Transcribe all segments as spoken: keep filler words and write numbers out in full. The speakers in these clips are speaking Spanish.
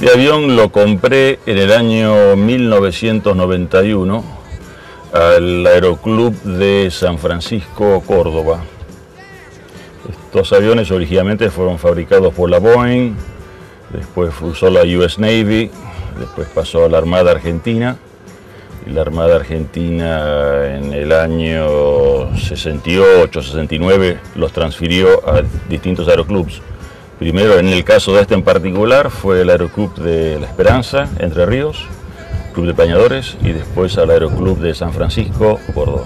Este avión lo compré en el año mil novecientos noventa y uno al Aeroclub de San Francisco, Córdoba. Estos aviones originalmente fueron fabricados por la Boeing, después usó la U S Navy, después pasó a la Armada Argentina, y la Armada Argentina en el año sesenta y ocho, sesenta y nueve los transfirió a distintos aeroclubs. Primero, en el caso de este en particular, fue el Aeroclub de La Esperanza, Entre Ríos, Club de Pañadores, y después al Aeroclub de San Francisco, Córdoba.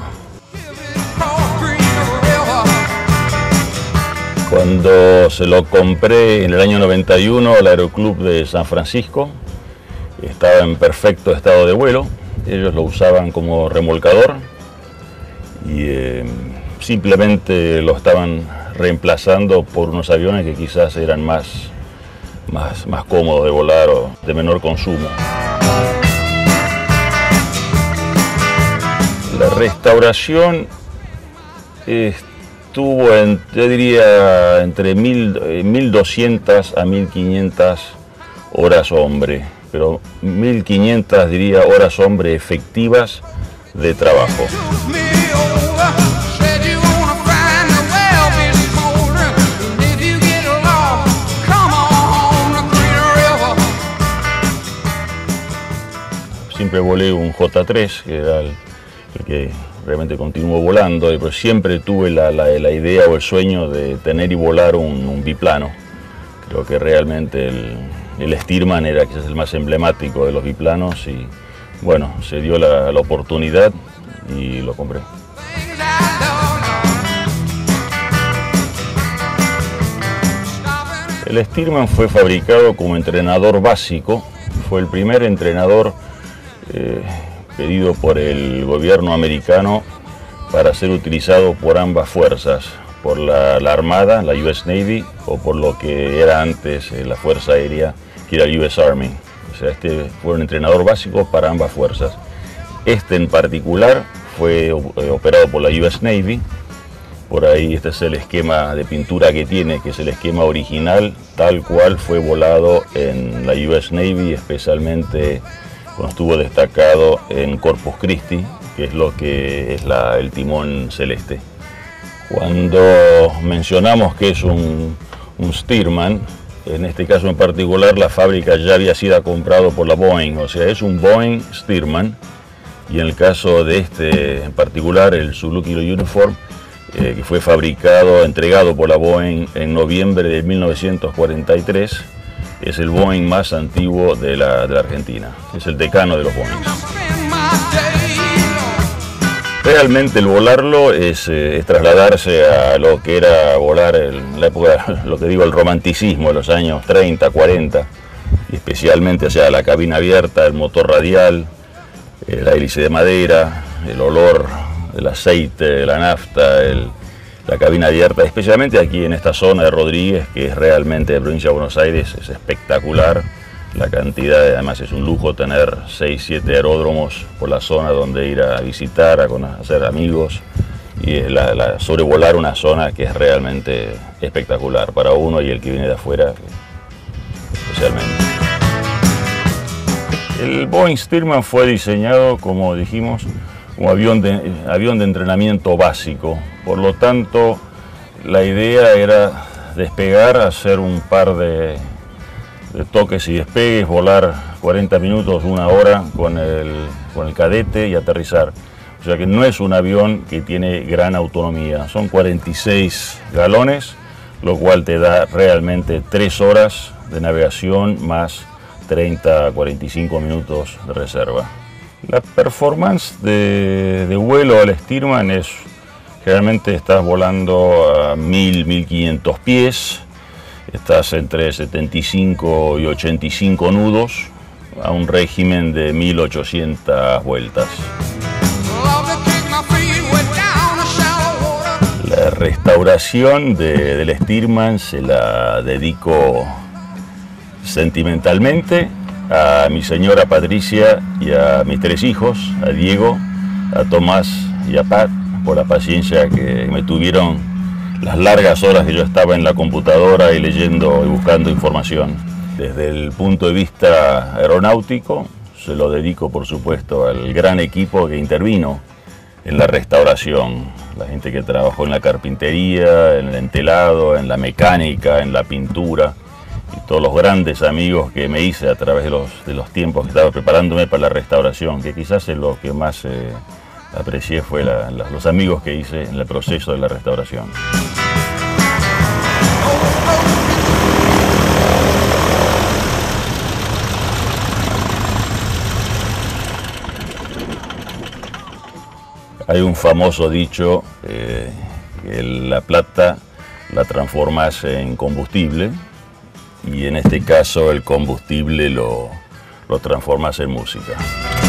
Cuando se lo compré en el año noventa y uno al Aeroclub de San Francisco, estaba en perfecto estado de vuelo. Ellos lo usaban como remolcador y eh, simplemente lo estaban reemplazando por unos aviones que quizás eran más, más, más cómodos de volar o de menor consumo. La restauración estuvo, en, yo diría, entre mil doscientas a mil quinientas horas hombre, pero mil quinientas, diría, horas hombre efectivas de trabajo. Siempre volé un J tres, que era el, el que realmente continuó volando, pero siempre tuve la, la, la idea o el sueño de tener y volar un, un biplano. Creo que realmente el, el Stearman era quizás el más emblemático de los biplanos y bueno, se dio la, la oportunidad y lo compré. El Stearman fue fabricado como entrenador básico, fue el primer entrenador eh, pedido por el gobierno americano para ser utilizado por ambas fuerzas, por la, la Armada, la U S Navy, o por lo que era antes eh, la Fuerza Aérea, que era U S Army. O sea, este fue un entrenador básico para ambas fuerzas. Este en particular fue eh, operado por la U S Navy. Por ahí este es el esquema de pintura que tiene, que es el esquema original, tal cual fue volado en la U S Navy, especialmente cuando estuvo destacado en Corpus Christi, que es lo que es la, el timón celeste. Cuando mencionamos que es un, un Stearman, en este caso en particular la fábrica ya había sido comprado por la Boeing, o sea, es un Boeing Stearman, y en el caso de este en particular, el Zulu Kilo Uniform, eh, que fue fabricado, entregado por la Boeing en noviembre de mil novecientos cuarenta y tres, es el Boeing más antiguo de la, de la Argentina, es el decano de los Boeing. Realmente el volarlo es, eh, es trasladarse a lo que era volar en la época, lo que digo, el romanticismo de los años treinta, cuarenta, y especialmente hacia la cabina abierta, el motor radial, la hélice de madera, el olor del aceite, de la nafta, el, la cabina abierta, especialmente aquí en esta zona de Rodríguez, que es realmente de provincia de Buenos Aires, es espectacular. La cantidad, además es un lujo tener seis, siete aeródromos por la zona donde ir a visitar, a conocer amigos, y es la, la, sobrevolar una zona que es realmente espectacular para uno y el que viene de afuera especialmente. El Boeing Stearman fue diseñado, como dijimos, como avión de, avión de entrenamiento básico, por lo tanto la idea era despegar, hacer un par de de toques y despegues, volar cuarenta minutos, una hora con el, con el cadete y aterrizar. O sea que no es un avión que tiene gran autonomía, son cuarenta y seis galones, lo cual te da realmente tres horas de navegación más treinta a cuarenta y cinco minutos de reserva. La performance de, de vuelo al Stearman es, generalmente estás volando a mil, mil quinientos pies, estás entre setenta y cinco y ochenta y cinco nudos a un régimen de mil ochocientas vueltas. La restauración de, del Stearman se la dedico sentimentalmente a mi señora Patricia y a mis tres hijos, a Diego, a Tomás y a Pat, por la paciencia que me tuvieron las largas horas que yo estaba en la computadora y leyendo y buscando información. Desde el punto de vista aeronáutico, se lo dedico por supuesto al gran equipo que intervino en la restauración, la gente que trabajó en la carpintería, en el entelado, en la mecánica, en la pintura, y todos los grandes amigos que me hice a través de los, de los tiempos que estaba preparándome para la restauración, que quizás es lo que más eh, aprecié fue la, la, los amigos que hice en el proceso de la restauración. Hay un famoso dicho eh, que la plata la transformas en combustible, y en este caso el combustible lo, lo transformas en música.